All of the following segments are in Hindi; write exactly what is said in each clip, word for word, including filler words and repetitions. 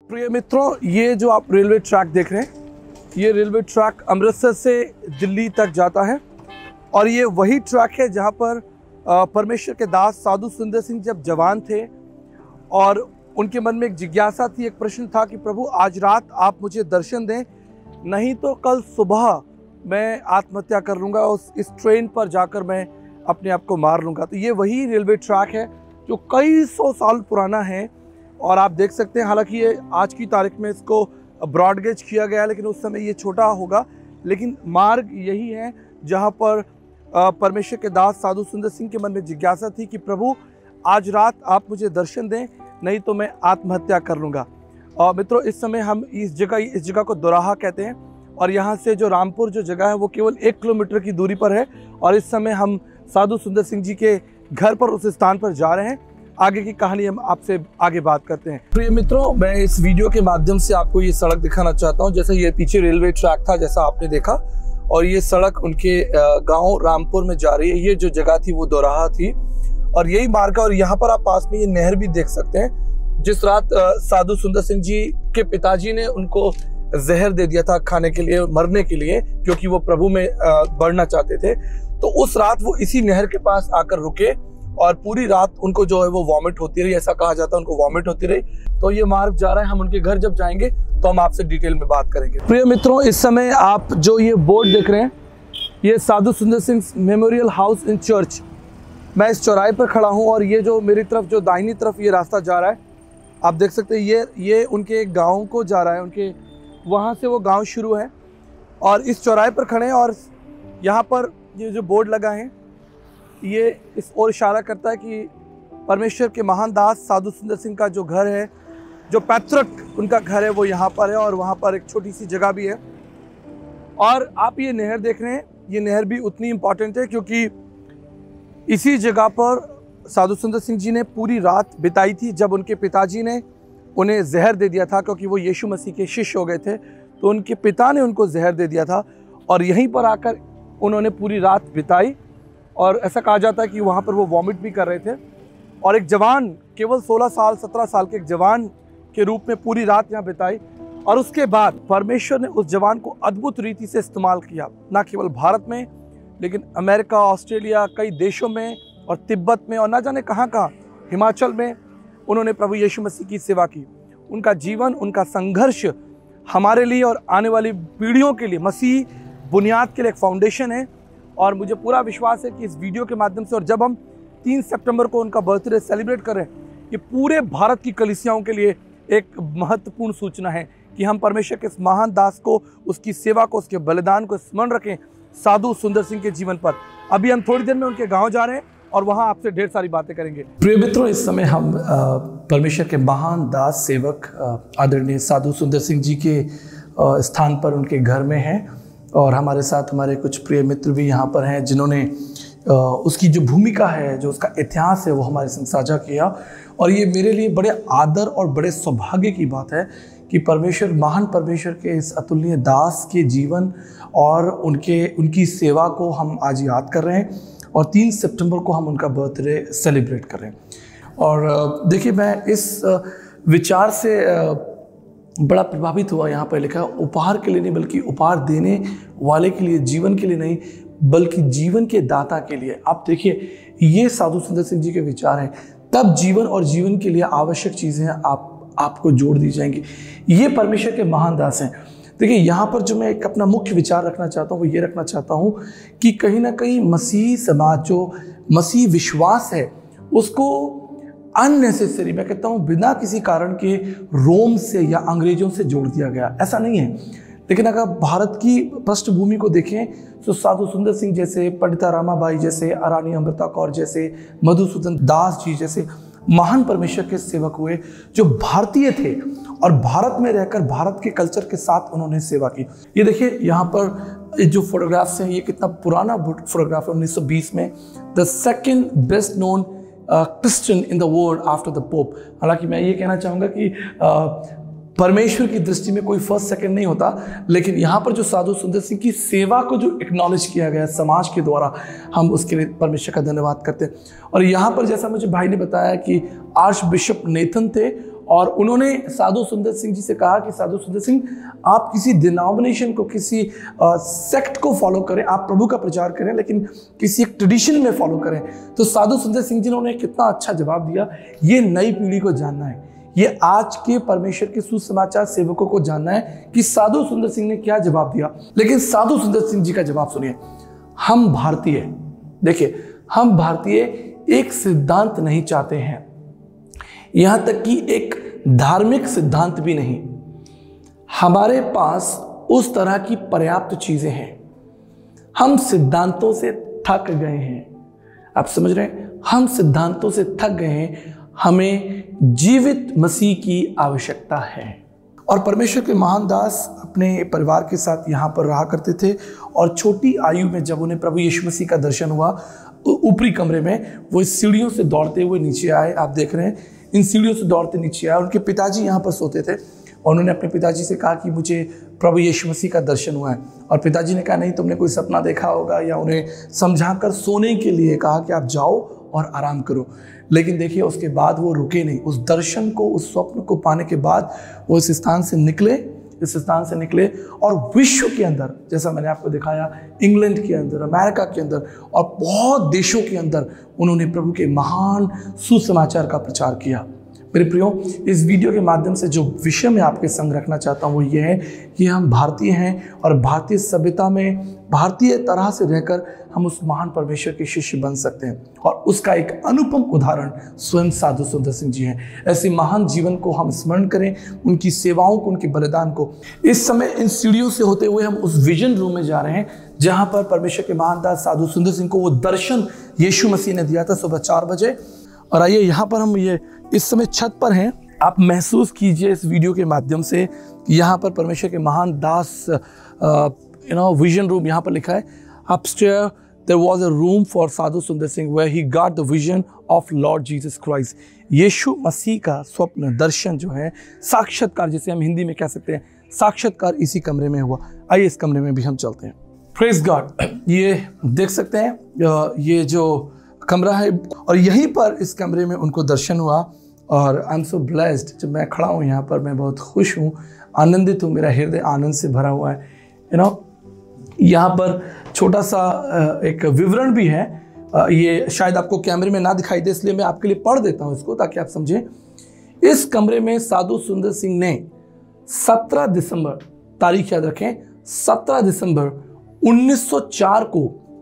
प्रिय मित्रों, ये जो आप रेलवे ट्रैक देख रहे हैं, ये रेलवे ट्रैक अमृतसर से दिल्ली तक जाता है और ये वही ट्रैक है जहाँ पर परमेश्वर के दास साधु सुंदर सिंह जब जवान थे और उनके मन में एक जिज्ञासा थी, एक प्रश्न था कि प्रभु आज रात आप मुझे दर्शन दें, नहीं तो कल सुबह मैं आत्महत्या कर लूँगा, उस इस ट्रेन पर जाकर मैं अपने आप को मार लूँगा। तो ये वही रेलवे ट्रैक है जो कई सौ साल पुराना है और आप देख सकते हैं, हालांकि ये आज की तारीख में इसको ब्रॉडगेज किया गया है, लेकिन उस समय ये छोटा होगा। लेकिन मार्ग यही है जहाँ पर परमेश्वर के दास साधु सुंदर सिंह के मन में जिज्ञासा थी कि प्रभु आज रात आप मुझे दर्शन दें, नहीं तो मैं आत्महत्या कर लूँगा। और मित्रों, इस समय हम इस जगह इस जगह को दोराहा कहते हैं और यहाँ से जो रामपुर जो जगह है वो केवल एक किलोमीटर की दूरी पर है और इस समय हम साधु सुंदर सिंह जी के घर पर, उस स्थान पर जा रहे हैं। आगे की कहानी हम आपसे आगे बात करते हैं। प्रिय मित्रों, मैं इस वीडियो के माध्यम से आपको ये सड़क दिखाना चाहता हूँ। जैसे ये पीछे रेलवे ट्रैक था जैसा आपने देखा और ये सड़क उनके गांव रामपुर में जा रही है। ये जो जगह थी वो दोराहा थी और यही मार्ग है और यहाँ पर आप पास में ये नहर भी देख सकते हैं। जिस रात साधु सुंदर सिंह जी के पिताजी ने उनको जहर दे दिया था खाने के लिए, मरने के लिए, क्योंकि वो प्रभु में बढ़ना चाहते थे, तो उस रात वो इसी नहर के पास आकर रुके और पूरी रात उनको जो है वो वॉमिट होती रही, ऐसा कहा जाता है, उनको वॉमिट होती रही। तो ये मार्ग जा रहा है, हम उनके घर जब जाएंगे तो हम आपसे डिटेल में बात करेंगे। प्रिय मित्रों, इस समय आप जो ये बोर्ड देख रहे हैं, ये Sadhu Sundar Singh memorial house in church. मैं इस चौराहे पर खड़ा हूँ और ये जो मेरी तरफ जो दाहिनी तरफ ये रास्ता जा रहा है, आप देख सकते हैं, ये ये उनके गाँव को जा रहा है, उनके वहाँ से वो गाँव शुरू है और इस चौराहे पर खड़े हैं और यहाँ पर ये जो बोर्ड लगा है ये इस ओर इशारा करता है कि परमेश्वर के महान दास साधु सुंदर सिंह का जो घर है, जो पैतृक उनका घर है, वो यहाँ पर है और वहाँ पर एक छोटी सी जगह भी है। और आप ये नहर देख रहे हैं, ये नहर भी उतनी इम्पॉर्टेंट है क्योंकि इसी जगह पर साधु सुंदर सिंह जी ने पूरी रात बिताई थी जब उनके पिताजी ने उन्हें जहर दे दिया था, क्योंकि वो यीशु मसीह के शिष्य हो गए थे, तो उनके पिता ने उनको जहर दे दिया था और यहीं पर आकर उन्होंने पूरी रात बिताई। और ऐसा कहा जाता है कि वहाँ पर वो वॉमिट भी कर रहे थे और एक जवान, केवल सोलह साल सत्रह साल के एक जवान के रूप में पूरी रात यहाँ बिताई और उसके बाद परमेश्वर ने उस जवान को अद्भुत रीति से इस्तेमाल किया, ना केवल भारत में लेकिन अमेरिका, ऑस्ट्रेलिया, कई देशों में और तिब्बत में और ना जाने कहाँ कहाँ, हिमाचल में उन्होंने प्रभु यीशु मसीह की सेवा की। उनका जीवन, उनका संघर्ष हमारे लिए और आने वाली पीढ़ियों के लिए मसीह बुनियाद के लिए एक फाउंडेशन है और मुझे पूरा विश्वास है कि इस वीडियो के माध्यम से, और जब हम तीन सितंबर को उनका बर्थडे सेलिब्रेट कर रहे हैं, ये पूरे भारत की कलीसियाओं के लिए एक महत्वपूर्ण सूचना है कि हम परमेश्वर के इस महान दास को, उसकी सेवा को, उसके बलिदान को स्मरण रखें साधु सुंदर सिंह के जीवन पर। अभी हम थोड़ी देर में उनके गाँव जा रहे हैं और वहाँ आपसे ढेर सारी बातें करेंगे। प्रिय मित्रों, इस समय हम परमेश्वर के महान दास सेवक आदरणीय साधु सुंदर सिंह जी के स्थान पर, उनके घर में हैं और हमारे साथ हमारे कुछ प्रिय मित्र भी यहाँ पर हैं जिन्होंने उसकी जो भूमिका है, जो उसका इतिहास है, वो हमारे संग साझा किया। और ये मेरे लिए बड़े आदर और बड़े सौभाग्य की बात है कि परमेश्वर, महान परमेश्वर के इस अतुलनीय दास के जीवन और उनके उनकी सेवा को हम आज याद कर रहे हैं और तीन सितंबर को हम उनका बर्थडे सेलिब्रेट कर रहे हैं। और देखिए, मैं इस विचार से बड़ा प्रभावित हुआ। यहाँ पर लिखा है, उपहार के लिए नहीं बल्कि उपहार देने वाले के लिए, जीवन के लिए नहीं बल्कि जीवन के दाता के लिए। आप देखिए, ये साधु सुंदर सिंह जी के विचार हैं। तब जीवन और जीवन के लिए आवश्यक चीज़ें आप आपको जोड़ दी जाएंगी। ये परमेश्वर के महान दास हैं। देखिए, यहाँ पर जो मैं एक अपना मुख्य विचार रखना चाहता हूँ वो ये रखना चाहता हूँ कि कहीं ना कहीं मसीह समाज, जो मसीह विश्वास है, उसको अननेसेसरी, मैं कहता हूँ बिना किसी कारण के, रोम से या अंग्रेजों से जोड़ दिया गया। ऐसा नहीं है। लेकिन अगर भारत की पृष्ठभूमि को देखें तो साधु सुंदर सिंह जैसे, पंडिता रामाबाई जैसे, रानी अमृता कौर जैसे, मधुसूदन दास जी जैसे महान परमेश्वर के सेवक हुए जो भारतीय थे और भारत में रहकर भारत के कल्चर के साथ उन्होंने सेवा की। ये देखिए, यहाँ पर जो फोटोग्राफ्स हैं, ये कितना पुराना फोटोग्राफ है, उन्नीस सौ बीस में, the second best known Christian in the world after the pope. हालांकि मैं ये कहना चाहूँगा कि uh, परमेश्वर की दृष्टि में कोई फर्स्ट सेकंड नहीं होता, लेकिन यहाँ पर जो साधु सुंदर सिंह की सेवा को जो एक्नॉलेज किया गया समाज के द्वारा, हम उसके लिए परमेश्वर का धन्यवाद करते हैं। और यहाँ पर जैसा मुझे भाई ने बताया कि आर्च बिशप नेथन थे और उन्होंने साधु सुंदर सिंह जी से कहा कि साधु सुंदर सिंह, आप किसी डिनोमिनेशन को, किसी सेक्ट को फॉलो करें, आप प्रभु का प्रचार करें, लेकिन किसी एक ट्रेडिशन में फॉलो करें। तो साधु सुंदर सिंह जी ने उन्हें कितना अच्छा जवाब दिया। ये नई पीढ़ी को जानना है, ये आज के परमेश्वर के सुसमाचार सेवकों को जानना है कि साधु सुंदर सिंह ने क्या जवाब दिया। लेकिन साधु सुंदर सिंह जी का जवाब सुनिए। हम भारतीय, देखिए, हम भारतीय एक सिद्धांत नहीं चाहते हैं, यहां तक कि एक धार्मिक सिद्धांत भी नहीं। हमारे पास उस तरह की पर्याप्त चीजें हैं। हम सिद्धांतों से थक गए हैं। आप समझ रहे हैं? हम सिद्धांतों से थक गए हैं। हमें जीवित मसीह की आवश्यकता है। और परमेश्वर के महान दास अपने परिवार के साथ यहाँ पर रहा करते थे, और छोटी आयु में जब उन्हें प्रभु यीशु मसीह का दर्शन हुआ तो ऊपरी कमरे में वो इस सीढ़ियों से दौड़ते हुए नीचे आए। आप देख रहे हैं, इन सीढ़ियों से दौड़ते नीचे आए। उनके पिताजी यहाँ पर सोते थे और उन्होंने अपने पिताजी से कहा कि मुझे प्रभु यीशु मसीह का दर्शन हुआ है। और पिताजी ने कहा, नहीं, तुमने कोई सपना देखा होगा, या उन्हें समझाकर सोने के लिए कहा कि आप जाओ और आराम करो। लेकिन देखिए, उसके बाद वो रुके नहीं। उस दर्शन को, उस स्वप्न को पाने के बाद वो इस स्थान से निकले, इस स्थान से निकले और विश्व के अंदर, जैसा मैंने आपको दिखाया, इंग्लैंड के अंदर, अमेरिका के अंदर और बहुत देशों के अंदर उन्होंने प्रभु के महान सुसमाचार का प्रचार किया। मेरे प्रियो, इस वीडियो के माध्यम से जो विषय मैं आपके संग रखना चाहता हूँ वो ये है कि हम भारतीय हैं और भारतीय सभ्यता में भारतीय तरह से रहकर हम उस महान परमेश्वर के शिष्य बन सकते हैं। और उसका एक अनुपम उदाहरण स्वयं साधु सुंदर सिंह जी हैं। ऐसे महान जीवन को हम स्मरण करें, उनकी सेवाओं को, उनके बलिदान को। इस समय इन सीढ़ियों से होते हुए हम उस विजन रूम में जा रहे हैं जहाँ पर परमेश्वर के महान दास साधु सुंदर सिंह को वो दर्शन यीशु मसीह ने दिया था सुबह चार बजे। और आइए, यहाँ पर हम ये इस समय छत पर हैं। आप महसूस कीजिए इस वीडियो के माध्यम से कि यहाँ पर परमेश्वर के महान दास, यू नो, विजन रूम यहाँ पर लिखा है। Upstair there was a room for Sadhu Sundar Singh where he got the vision of Lord Jesus Christ. यीशु मसीह का स्वप्न, दर्शन जो है, साक्षात्कार, जिसे हम हिंदी में कह सकते हैं, साक्षात्कार इसी कमरे में हुआ। आइए इस कमरे में भी हम चलते हैं। Praise God. ये देख सकते हैं, ये जो कमरा है, और यहीं पर इस कमरे में उनको दर्शन हुआ। और आई एम सो ब्लेस्ड, जब मैं खड़ा हूँ यहाँ पर, मैं बहुत खुश हूँ, आनंदित हूँ, मेरा हृदय आनंद से भरा हुआ है। यू नो, यहाँ पर छोटा सा एक विवरण भी है। ये शायद आपको कैमरे में ना दिखाई दे, इसलिए मैं आपके लिए पढ़ देता हूँ इसको ताकि आप समझें। इस कमरे में साधु सुंदर सिंह ने सत्रह दिसंबर, तारीख याद रखें, सत्रह दिसंबर उन्नीस सौ चार को,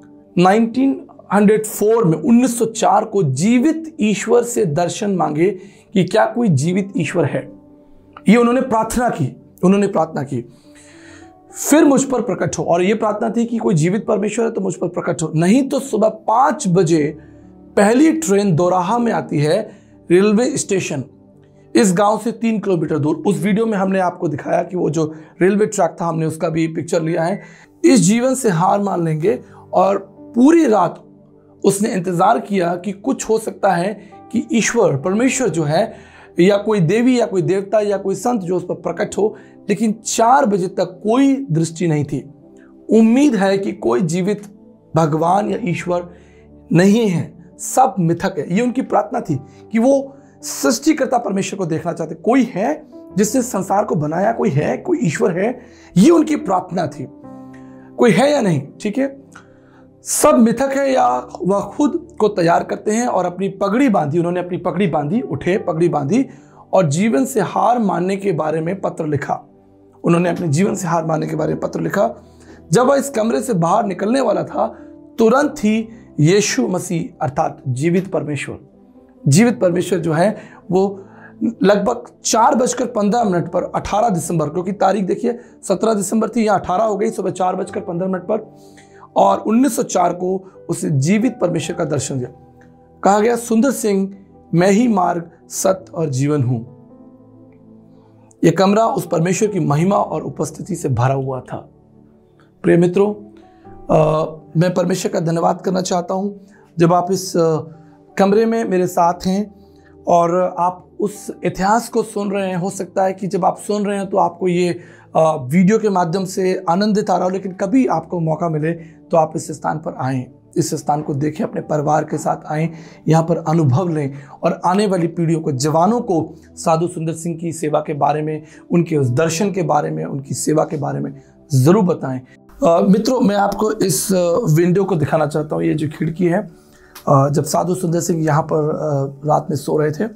उन्नीस सौ चार में, उन्नीस सौ चार को जीवित ईश्वर से दर्शन मांगे कि क्या कोई जीवित ईश्वर है। ये उन्होंने प्रार्थना की, उन्होंने प्रार्थना की, फिर मुझ पर प्रकट हो। और ये प्रार्थना थी कि कोई जीवित परमेश्वर है तो मुझ पर प्रकट हो, नहीं तो सुबह पांच बजे पहली ट्रेन दोराहा में आती है, रेलवे स्टेशन, इस गांव से तीन किलोमीटर दूर। उस वीडियो में हमने आपको दिखाया कि वो जो रेलवे ट्रैक था, हमने उसका भी पिक्चर लिया है। इस जीवन से हार मान लेंगे। और पूरी रात उसने इंतजार किया कि कुछ हो सकता है कि ईश्वर, परमेश्वर जो है, या कोई देवी या कोई देवता या कोई संत जो उस पर प्रकट हो, लेकिन चार बजे तक कोई दृष्टि नहीं थी। उम्मीद है कि कोई जीवित भगवान या ईश्वर नहीं है, सब मिथक है। ये उनकी प्रार्थना थी कि वो सृष्टिकर्ता परमेश्वर को देखना चाहते। कोई है जिसने संसार को बनाया, कोई है, कोई ईश्वर है, ये उनकी प्रार्थना थी। कोई है या नहीं, ठीक है, सब मिथक है, या वह खुद को तैयार करते हैं। और अपनी पगड़ी बांधी, उन्होंने अपनी पगड़ी बांधी, उठे, पगड़ी बांधी और जीवन से हार मानने के बारे में पत्र लिखा। उन्होंने अपने जीवन से हार मानने के बारे में पत्र लिखा। जब वह इस कमरे से बाहर निकलने वाला था, तुरंत ही यीशु मसीह अर्थात जीवित परमेश्वर, जीवित परमेश्वर जो है वो लगभग चार बजकर पंद्रह मिनट पर, अठारह दिसंबर, क्योंकि तारीख देखिए सत्रह दिसंबर थी, यहाँ अठारह हो गई, सुबह चार बजकर पंद्रह मिनट पर, और उन्नीस सौ चार को उसे जीवित परमेश्वर का दर्शन दिया। कहा गया, सुंदर सिंह, मैं ही मार्ग, सत्य और जीवन हूं। यह कमरा उस परमेश्वर की महिमा और उपस्थिति से भरा हुआ था। प्रिय मित्रों, आ, मैं परमेश्वर का धन्यवाद करना चाहता हूं जब आप इस आ, कमरे में मेरे साथ हैं और आप उस इतिहास को सुन रहे हैं। हो सकता है कि जब आप सुन रहे हैं तो आपको ये वीडियो के माध्यम से आनंदित आ रहा हो, लेकिन कभी आपको मौका मिले तो आप इस स्थान पर आएं। इस स्थान को देखें, अपने परिवार के साथ आएँ, यहाँ पर अनुभव लें और आने वाली पीढ़ियों को, जवानों को साधु सुंदर सिंह की सेवा के बारे में, उनके उस दर्शन के बारे में, उनकी सेवा के बारे में ज़रूर बताएं। uh, मित्रों, मैं आपको इस विंडो को दिखाना चाहता हूँ। ये जो खिड़की है, uh, जब साधु सुंदर सिंह यहाँ पर uh, रात में सो रहे थे,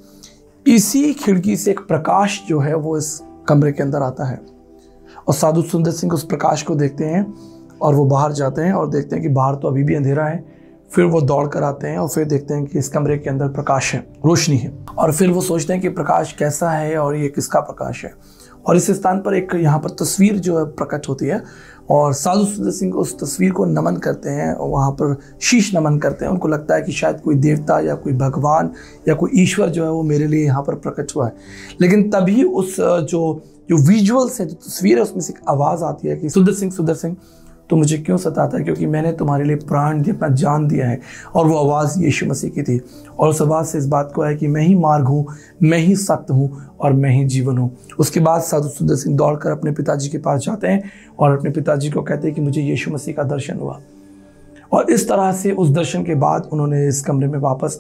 इसी खिड़की से एक प्रकाश जो है वो इस कमरे के अंदर आता है और साधु सुंदर सिंह उस प्रकाश को देखते हैं और वो बाहर जाते हैं और देखते हैं कि बाहर तो अभी भी अंधेरा है। फिर वो दौड़ कर आते हैं और फिर देखते हैं कि इस कमरे के अंदर प्रकाश है, रोशनी है, और फिर वो सोचते हैं कि प्रकाश कैसा है और ये किसका प्रकाश है। और इस स्थान पर एक यहाँ पर तस्वीर जो है प्रकट होती है और साधु सुंदर सिंह उस तस्वीर को नमन करते हैं और वहाँ पर शीश नमन करते हैं। उनको लगता है कि शायद कोई देवता या कोई भगवान या कोई ईश्वर जो है वो मेरे लिए यहाँ पर प्रकट हुआ है। लेकिन तभी उस जो जो विजुअल्स है, जो तस्वीर है, उसमें से एक आवाज़ आती है कि सुंदर सिंह, सुंदर सिंह, तो मुझे क्यों सताता है, क्योंकि मैंने तुम्हारे लिए प्राण दिया, अपना जान दिया है। और वो आवाज़ यीशु मसीह की थी और उस आवाज़ से इस बात को है कि मैं ही मार्ग हूँ, मैं ही सत्य हूँ और मैं ही जीवन हूँ। उसके बाद साधु सुंदर सिंह दौड़कर अपने पिताजी के पास जाते हैं और अपने पिताजी को कहते हैं कि मुझे यीशु मसीह का दर्शन हुआ। और इस तरह से उस दर्शन के बाद उन्होंने इस कमरे में वापस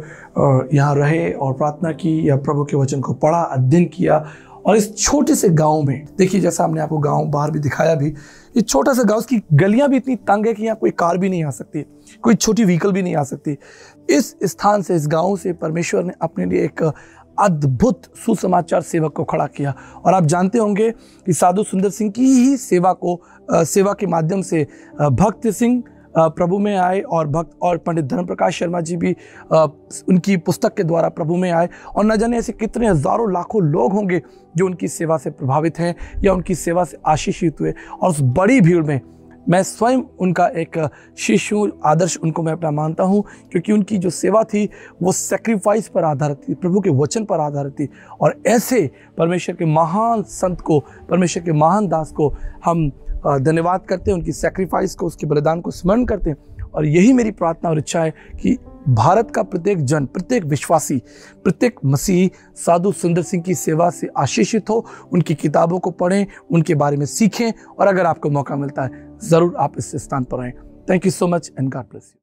आकर यहाँ रहे और प्रार्थना की या प्रभु के वचन को पढ़ा, अध्ययन किया। और इस छोटे से गांव में, देखिए जैसा हमने आपको गांव बाहर भी दिखाया भी, ये छोटा सा गांव, उसकी गलियां भी इतनी तंग है कि यहाँ कोई कार भी नहीं आ सकती, कोई छोटी व्हीकल भी नहीं आ सकती। इस स्थान से, इस गांव से परमेश्वर ने अपने लिए एक अद्भुत सुसमाचार सेवक को खड़ा किया। और आप जानते होंगे कि साधु सुंदर सिंह की ही सेवा को सेवा के माध्यम से भक्त सिंह प्रभु में आए और भक्त और पंडित धर्म प्रकाश शर्मा जी भी आ, उनकी पुस्तक के द्वारा प्रभु में आए। और न जाने ऐसे कितने हज़ारों लाखों लोग होंगे जो उनकी सेवा से प्रभावित हैं या उनकी सेवा से आशीषित हुए। और उस बड़ी भीड़ में मैं स्वयं उनका एक शिष्य, आदर्श उनको मैं अपना मानता हूँ, क्योंकि उनकी जो सेवा थी वो सेक्रीफाइस पर आधारित थी, प्रभु के वचन पर आधारित थी। और ऐसे परमेश्वर के महान संत को, परमेश्वर के महान दास को हम धन्यवाद करते हैं, उनकी सेक्रीफाइस को, उसके बलिदान को स्मरण करते हैं। और यही मेरी प्रार्थना और इच्छा है कि भारत का प्रत्येक जन, प्रत्येक विश्वासी, प्रत्येक मसीही साधु सुंदर सिंह की सेवा से आशीषित हो, उनकी किताबों को पढ़ें, उनके बारे में सीखें और अगर आपको मौका मिलता है ज़रूर आप इस स्थान पर आएँ। Thank you so much and God bless you.